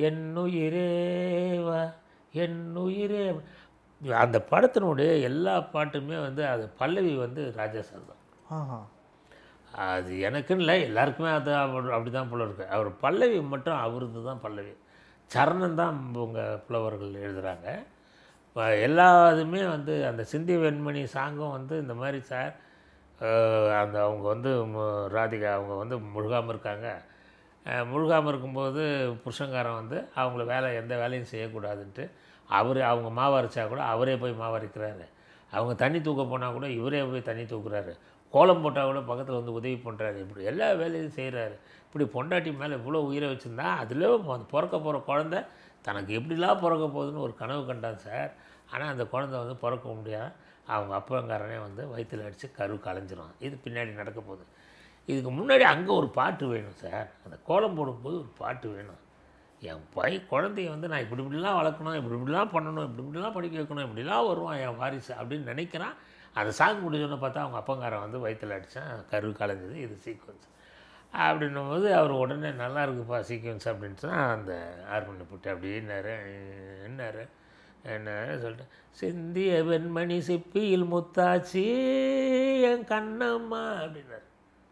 என்னுயிரேவா என்னுயிரே அந்த படத்தினுடைய எல்லா பாட்டுமே வந்து அது பல்லவி வந்து ராஜா சார் தான். அது எனக்குன்னு இல்லை, எல்லாருக்குமே அது அப்படி தான் போல இருக்குது. அவர் பல்லவி மட்டும் அவருக்கு தான் பல்லவி. சரணம் தான் உங்கள் புலவர்கள் எழுதுகிறாங்க. எல்லா இதுவுமே வந்து அந்த சிந்தி வெண்மணி சாங்கும் வந்து இந்த மாதிரி சார் அந்த அவங்க வந்து ராதிகா அவங்க வந்து முழுகாமல் இருக்காங்க. முழுகாமல் இருக்கும்போது புருஷங்காரன் வந்து அவங்கள வேலை எந்த வேலையும் செய்யக்கூடாதுன்ட்டு அவர் அவங்க மாவு அரைச்சா கூட அவரே போய் மாவு அரைக்கிறாரு. அவங்க தண்ணி தூக்க போனால் கூட இவரே போய் தண்ணி தூக்குறாரு. கோலம் போட்டால் கூட பக்கத்தில் வந்து உதவி பண்ணுறாரு, இப்படி எல்லா வேலையும் செய்கிறாரு. இப்படி பொண்டாட்டி மேலே இவ்வளோ உயிரை வச்சுருந்தா அதில் அந்த பிறக்க போகிற குழந்த தனக்கு எப்படிலாம் பிறக்க போகுதுன்னு ஒரு கனவு கண்டான் சார். ஆனால் அந்த குழந்தை வந்து பிறக்க முடியாது, அவங்க அப்பங்காரனே வந்து வயிற்றில் அடித்து கரு கலைஞ்சிரும். இது பின்னாடி நடக்க போகுது. இதுக்கு முன்னாடி அங்கே ஒரு பாட்டு வேணும் சார், அந்த கோலம் போடும்போது ஒரு பாட்டு வேணும். என் பை குழந்தைய வந்து நான் இப்படி இப்படிலாம் வளர்க்கணும், இப்படி இப்படிலாம் பண்ணணும், இப்படி இப்படிலாம் படிக்க வைக்கணும், இப்படிலாம் வருவான் என் வாரிசு அப்படின்னு நினைக்கிறான். அந்த சாங் முடிஞ்சோன்னு பார்த்தா அவங்க அப்பங்காரன் வந்து வயிற்றில் அடித்தான், கரு கலைஞ்சது. இது சீக்வன்ஸ் அப்படின்னும் போது அவர் உடனே நல்லா இருக்குப்பா சீக்வன்ஸ் அப்படின்ட்டு தான் அந்த ஆர்மனி போட்டு அப்படின்னாரு. என்னாரு என்ன சொல்லிட்டு, சிந்திய வெண்மணி சிப்பியில் முத்தாச்சி என் கண்ணம்மா அப்படின்னாரு.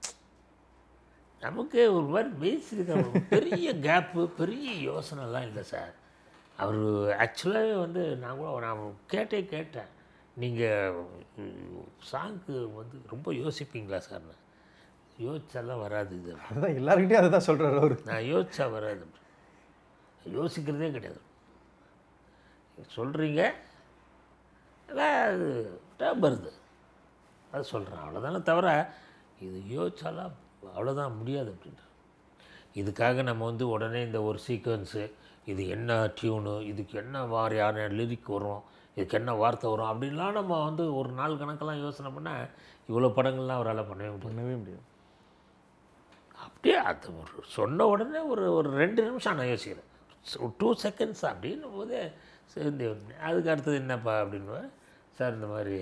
நமக்கு ஒரு மாதிரி பேசியிருக்க பெரிய கேப்பு, பெரிய யோசனைலாம் இல்லை சார். அவர் ஆக்சுவலாகவே வந்து நான் கூட நான் கேட்டே கேட்டேன், நீங்கள் சாங்க்கு வந்து ரொம்ப யோசிப்பீங்களா சார்? நான் யோசிச்சாலாம் வராது. இது அதுதான் எல்லாருக்கிட்டையும் அதை தான் சொல்கிறார் அவர். நான் யோசிச்சா வராது, யோசிக்கிறதே கிடையாது. சொல்கிறீங்க அதான் அது டேப் வருது, அது சொல்கிறேன் அவ்வளோதானே தவிர இது யோசிச்சாலாம் அவ்வளோதான் முடியாது அப்படின்ற. இதுக்காக நம்ம வந்து உடனே இந்த ஒரு சீக்வன்ஸு, இது என்ன டியூனு, இதுக்கு என்ன வாரியான லிரிக் வரும், இதுக்கு என்ன வார்த்தை வரும் அப்படின்லாம் நம்ம வந்து ஒரு நாள் கணக்கெல்லாம் யோசனை பண்ணால் இவ்வளோ படங்கள்லாம் அவரால் பண்ணவே பண்ணவே முடியாது. அப்படியே அது ஒரு சொன்ன உடனே ஒரு ஒரு ரெண்டு நிமிஷம் நான் யோசிக்கிறேன், டூ செகண்ட்ஸ் அப்படின்னும் போதே சேர்ந்து. அதுக்கு அடுத்தது என்னப்பா அப்படின்னு சார், இந்த மாதிரி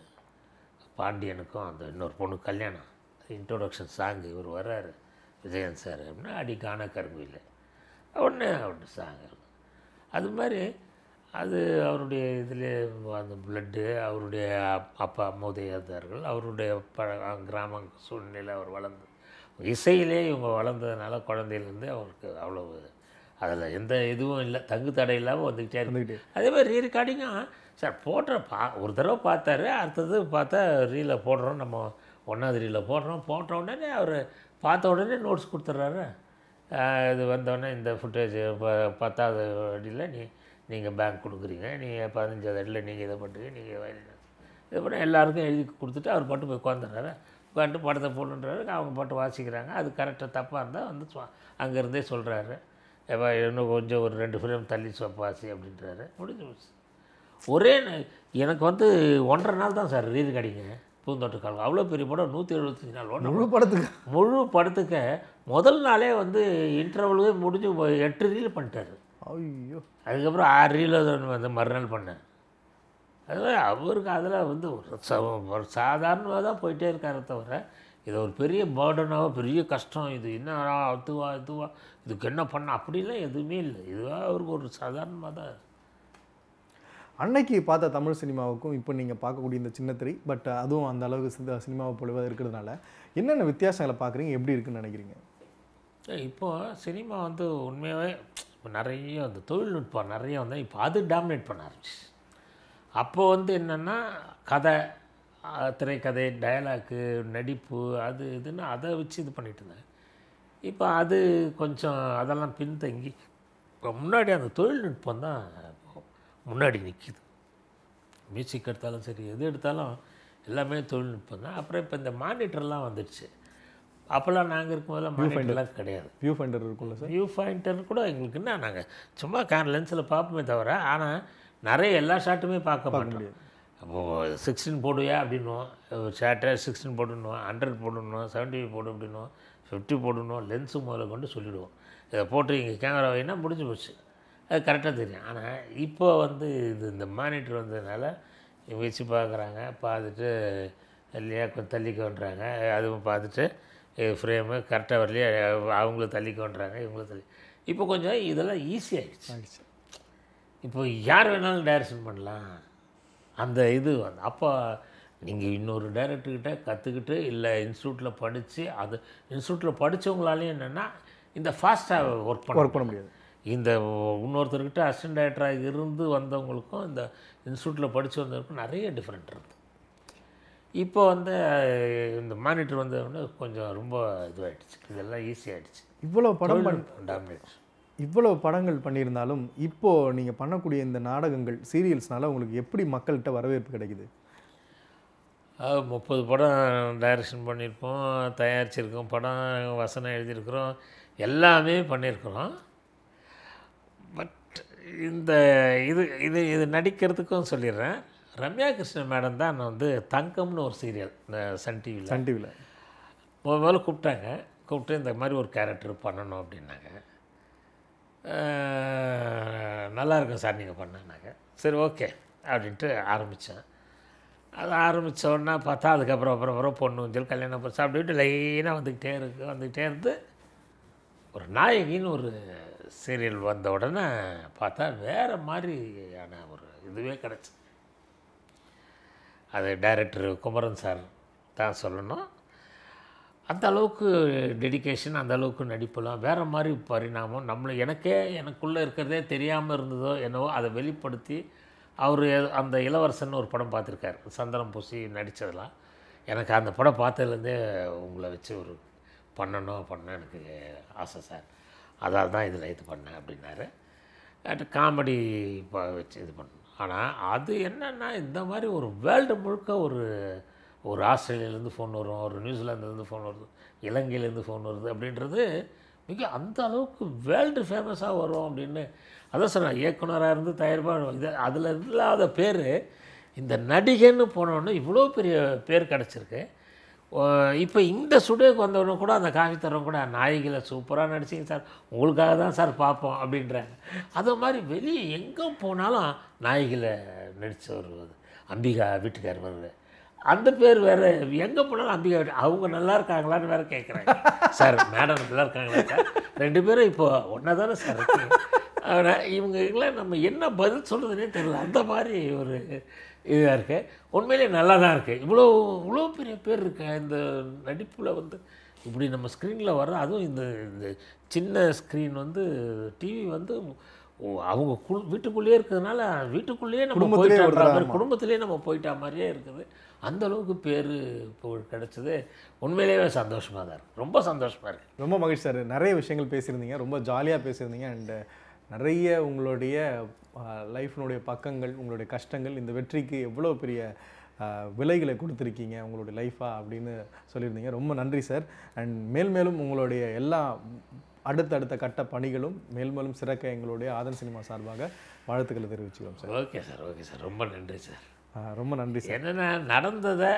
பாண்டியனுக்கும் அந்த இன்னொரு பொண்ணு கல்யாணம், இன்ட்ரோடக்ஷன் சாங்கு இவர் வர்றாரு விஜயகாந்த் சார் அப்படின்னா அடி காண கரும்பில்லை உடனே அவருடைய சாங். அது மாதிரி அது அவருடைய இதில் அந்த பிளட்டு, அவருடைய அப்பா மூதையாதார்கள், அவருடைய ப கிராம சூழ்நிலை அவர் வளர்ந்து இசையிலே இவங்க வளர்ந்ததுனால குழந்தையிலேருந்து அவருக்கு அவ்வளோ அதில் எந்த இதுவும் இல்லை, தங்கு தடை இல்லாமல் வந்துக்கிட்டே இருந்துக்கிட்டு. அதே மாதிரி ரீ ரெக்கார்டிங்கும் சார் போடுற பா ஒரு தடவை பார்த்தாரு, அடுத்தது பார்த்தா ரீலை போடுறோம், நம்ம ஒன்றாவது ரீலில் போடுறோம், போட்ட உடனே அவர் பார்த்த உடனே நோட்ஸ் கொடுத்துட்றாரு. இது வந்தோடனே இந்த ஃபுட்டேஜ் இப்போ பத்தாவது அடியில் நீ நீங்கள் பேங்க் கொடுக்குறீங்க, நீங்கள் பதினஞ்சாவது அடியில் நீங்கள் இதை பண்ணுறீங்க, நீங்கள் வயலின் இதை பண்ண எல்லாருக்கும் எழுதி கொடுத்துட்டு அவர் பாட்டு போய் உட்காந்துறாரு. உட்காந்துட்டு படத்தை போடுன்றாரு, அவங்க பாட்டு வாசிக்கிறாங்க. அது கரெக்டாக தப்பாக இருந்தால் வந்து அங்கேருந்தே சொல்கிறாரு, எப்போ இன்னும் கொஞ்சம் ஒரு ரெண்டு ஃப்ரேம் தள்ளி வாசி அப்படின்றாரு. முடிஞ்சு போச்சு. ஒரே எனக்கு வந்து ஒன்றரை நாள் தான் சார் ரீ ரெக்கார்டிங்க பூந்தோட்ட காவல். அவ்வளோ பெரிய படம், நூற்றி எழுபத்தஞ்சி நாள் ஓடும் முழு படத்துக்கு. முழு படத்துக்கு முதல் நாளே வந்து இன்டர்வலே முடிஞ்சு எட்டு ரீல் பண்ணிட்டாரு. ஐயோ. அதுக்கப்புறம் ஆறு ரீல் வந்து மறுநாள் பண்ணேன். அதுவே அவருக்கு அதில் வந்து ஒரு ச ஒரு சாதாரணமாக தான் போயிட்டே இருக்காரு தவிர இது ஒரு பெரிய பேர்டனாக பெரிய கஷ்டம், இது என்ன அதுவா இதுவா இதுக்கு என்ன பண்ண அப்படிலாம் எதுவுமே இல்லை. இதுவாக அவருக்கு ஒரு சாதாரணமாக தான். அன்னைக்கு பார்த்த தமிழ் சினிமாவுக்கும் இப்போ நீங்கள் பார்க்கக்கூடிய இந்த சின்னத்திரை, பட் அதுவும் அந்த அளவுக்கு சினிமாவை போலவே இருக்கிறதுனால என்னென்ன வித்தியாசங்களை பார்க்குறீங்க, எப்படி இருக்குன்னு நினைக்கிறீங்க? இப்போது சினிமா வந்து உண்மையாகவே இப்போ நிறைய அந்த தொழில்நுட்பம் நிறைய வந்து இப்போ அது டாமினேட் பண்ண ஆரம்பிச்சு. அப்போ வந்து என்னென்னா கதை, திரைக்கதை, டயலாக்கு, நடிப்பு, அது இதுன்னு அதை வச்சு இது பண்ணிட்டு இருந்தேன். இப்போ அது கொஞ்சம் அதெல்லாம் பின்தங்கி இப்போ முன்னாடி அந்த தொழில்நுட்பம் தான் முன்னாடி நிற்கிது. மியூசிக் எடுத்தாலும் சரி, எது எடுத்தாலும் எல்லாமே தொழில்நுட்பம் தான். அப்புறம் இப்போ இந்த மானிட்டர்லாம் வந்துடுச்சு. அப்போல்லாம் நாங்கள் இருக்கும்போதெல்லாம் மானிட்டர்லாம் கிடையாது. வியூ ஃபைண்டர் இருக்குல்ல சார்? வியூ ஃபைண்டர் கூட எங்களுக்கு என்ன, நாங்கள் சும்மா கேன் லென்ஸில் பார்ப்போமே தவிர, ஆனால் நிறைய எல்லா ஷாட்டுமே பார்க்க மாட்டோம். அப்போது சிக்ஸ்டீன் போடுவியா அப்படின்னுவோம், ஷார்ட்டை சிக்ஸ்டீன் போடணும், ஹண்ட்ரட் போடணும், செவன்ட்டி போடு அப்படின்னுவோம், ஃபிஃப்டி போடணும், லென்ஸு முதல்ல கொண்டு சொல்லிவிடுவோம். இதை போட்டு இங்கே கேமரா வைனா முடிஞ்சு போச்சு, அது கரெக்டாக தெரியும். ஆனால் இப்போ வந்து இது இந்த மானிட்டர் வந்ததுனால வச்சு பார்க்குறாங்க, பார்த்துட்டு இல்லையா கொஞ்சம் தள்ளிக்கோன்றாங்க, அதுவும் பார்த்துட்டு ஃப்ரேமு கரெக்டாக வரலையே அவங்களும் தள்ளிக்கோன்றாங்க, இவங்களும் தள்ளி. இப்போ கொஞ்சம் இதெல்லாம் ஈஸியாகிடுச்சு. இப்போ யார் வேணாலும் டைரக்ஷன் பண்ணலாம் அந்த இது வந்து. அப்போ நீங்கள் இன்னொரு டைரக்டர்கிட்ட கற்றுக்கிட்டு இல்லை இன்ஸ்டியூட்டில் படித்து, அது இன்ஸ்டியூட்டில் படித்தவங்களாலேயும் என்னென்னா இந்த ஃபாஸ்ட்டாக ஒர்க் பண்ண ஒர்க் பண்ண முடியாது. இந்த இன்னொருத்தர்கிட்ட அசிஸ்டன்ட் டைரக்டராக இருந்து வந்தவங்களுக்கும் இந்த இன்ஸ்டியூட்டில் படித்து வந்தவங்களுக்கும் நிறைய டிஃப்ரெண்ட் இருக்குது. இப்போ வந்து இந்த மானிட்டர் வந்தவொடனே கொஞ்சம் ரொம்ப இதுவாகிடுச்சு, இதெல்லாம் ஈஸியாகிடுச்சு. இவ்வளோ படம் டாமினேட் இவ்வளோ படங்கள் பண்ணியிருந்தாலும் இப்போது நீங்கள் பண்ணக்கூடிய இந்த நாடகங்கள், சீரியல்ஸ்னால உங்களுக்கு எப்படி மக்கள்கிட்ட வரவேற்பு கிடைக்குது? முப்பது படம் டைரக்ஷன் பண்ணியிருப்போம், தயாரிச்சிருக்கோம், படம் வசனம் எழுதியிருக்கிறோம், எல்லாமே பண்ணியிருக்கிறோம். பட் இந்த இது இது இது நடிக்கிறதுக்கும் சொல்லிடுறேன். ரம்யா கிருஷ்ணன் மேடம் தான் நான் வந்து தங்கம்னு ஒரு சீரியல் இந்த சன் டிவியில் சன் டிவியில் முதல்ல கூப்பிட்டாங்க. கூப்பிட்டு இந்த மாதிரி ஒரு கேரக்டர் பண்ணணும் அப்படின்னாங்க. நல்லா இருக்கும் சார் நீங்கள் பண்ணாங்க. சரி ஓகே அப்படின்ட்டு ஆரம்பித்தேன். அது ஆரம்பித்த உடனே பார்த்தா அதுக்கப்புறம் அப்புறம் அப்புறம் பொண்ணு ஊஞ்சல் கல்யாணம் போச்சு அப்படின்ட்டு லைனாக வந்துக்கிட்டே இருக்குது. வந்துக்கிட்டே இருந்து ஒரு நாயகின்னு ஒரு சீரியல் வந்த உடனே பார்த்தா வேறு மாதிரியான ஒரு இதுவே கிடச்சி. அது டைரக்டர் குமரன் சார் தான் சொல்லணும். அந்த அளவுக்கு டெடிக்கேஷன், அந்த அளவுக்கு நடிப்புலாம் வேறு மாதிரி பரிணாமம். நம்மளை எனக்கே எனக்குள்ளே இருக்கிறதே தெரியாமல் இருந்ததோ என்னவோ அதை வெளிப்படுத்தி அவர் அந்த இளவரசன் ஒரு படம் பார்த்துருக்காரு, சந்தனம் பூசி நடித்ததெல்லாம். எனக்கு அந்த படம் பார்த்ததுலேருந்தே உங்களை வச்சு ஒரு பண்ணணும் பண்ண எனக்கு ஆசை சார், அதால் தான் இதில் இது பண்ணேன் அப்படின்னாரு. அட் காமெடி வச்சு இது பண்ணணும். ஆனால் அது என்னென்னா இந்த மாதிரி ஒரு வேர்ல்டு முழுக்க ஒரு ஒரு ஆஸ்திரேலியாவிலேருந்து ஃபோன் வரும், ஒரு நியூசிலாந்துலேருந்து ஃபோன் வருது, இலங்கையிலேருந்து ஃபோன் வருது அப்படின்றது மிக அந்த அளவுக்கு வேர்ல்டு ஃபேமஸாக வரும் அப்படின்னு. அதான் சொன்னேன், இயக்குனராக இருந்து தயாரிப்பாக இது அதில் இல்லாத பேர் இந்த நடிகைன்னு போனோன்னு இவ்வளோ பெரிய பேர் கிடச்சிருக்கு. இப்போ இந்த ஸ்டுடியோக்கு வந்தவொடனே கூட அந்த காஃபி தரவங்க கூட நாயகியில் சூப்பராக நடிச்சிங்க சார், உங்களுக்காக தான் சார் பார்ப்போம் அப்படின்றாங்க. அது மாதிரி வெளியே எங்கே போனாலும் நாயகியில் நடித்த ஒரு அம்பிகா வீட்டுக்கார் வருது, அந்த பேர் வேறு. எங்கே போனாலும் அம்பிகா வீட்டு, அவங்க நல்லா இருக்காங்களான்னு வேறு கேட்குறாங்க. சார் மேடம் நல்லா இருக்காங்களா சார், ரெண்டு பேரும் இப்போ ஒன்றா தானே சார் இருக்கு. ஆனால் இவங்கெல்லாம் நம்ம என்ன பதில் சொல்கிறதுனே தெரியல. அந்த மாதிரி ஒரு இதாக இருக்குது. உண்மையிலே நல்லா தான் இருக்குது. இவ்வளோ இவ்வளோ பெரிய பேர் இருக்கு இந்த நடிப்பில் வந்து. இப்படி நம்ம ஸ்க்ரீனில் வர, அதுவும் இந்த இந்த சின்ன ஸ்க்ரீன் வந்து டிவி வந்து அவங்க கு வீட்டுக்குள்ளேயே இருக்கிறதுனால வீட்டுக்குள்ளேயே நம்ம போயிட்டா மாதிரி, குடும்பத்திலே நம்ம போயிட்டா மாதிரியே இருக்குது. அந்த அளவுக்கு பேர் புகழ் கிடச்சது உண்மையிலேயே சந்தோஷமாக தான் இருக்குது. ரொம்ப சந்தோஷமாக இருக்குது. ரொம்ப மகிழ்ச்சி சார். நிறைய விஷயங்கள் பேசியிருந்தீங்க, ரொம்ப ஜாலியாக பேசியிருந்தீங்க. அண்டு நிறைய உங்களுடைய லைஃப்னுடைய பக்கங்கள், உங்களுடைய கஷ்டங்கள், இந்த வெற்றிக்கு எவ்வளோ பெரிய விலைகளை கொடுத்துருக்கீங்க உங்களுடைய லைஃபாக அப்படின்னு சொல்லியிருந்தீங்க. ரொம்ப நன்றி சார். அண்ட் மேல் மேலும் உங்களுடைய எல்லா அடுத்தடுத்த கட்ட பணிகளும் மேல் மேலும் சிறக்க எங்களுடைய ஆதன் சினிமா சார்பாக வாழ்த்துக்களை தெரிவிச்சுக்கிறோம் sir. Okay sir, okay sir, ரொம்ப நன்றி சார். ரொம்ப நன்றி சார். என்னென்ன நடந்ததை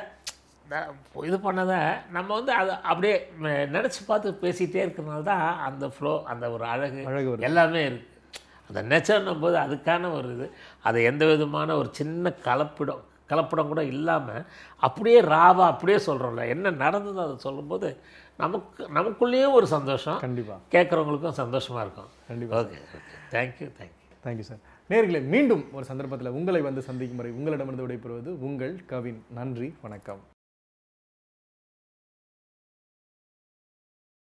இது பண்ணதை நம்ம வந்து அதை அப்படியே நினச்சி பார்த்து பேசிகிட்டே இருக்கிறனால தான் அந்த ஃப்ளோ, அந்த ஒரு அழகு அழகு எல்லாமே இருக்குது. அந்த நேச்சர்னும் போது அதுக்கான ஒரு இது, அதை எந்த விதமான ஒரு சின்ன கலப்பிடம் கலப்படம் கூட இல்லாமல் அப்படியே ராவா அப்படியே சொல்கிறோம்ல, என்ன நடந்ததோ அதை சொல்லும்போது நமக்கு நமக்குள்ளேயும் ஒரு சந்தோஷம், கண்டிப்பாக கேட்குறவங்களுக்கும் சந்தோஷமாக இருக்கும். கண்டிப்பாக. Okay okay, thank you thank you thank you sir. நேயர்களே, மீண்டும் ஒரு சந்தர்ப்பத்தில் உங்களை வந்து சந்திக்கும் வரை உங்களிடமிருந்து விடைபெறுவது உங்கள் கவின். நன்றி, வணக்கம்.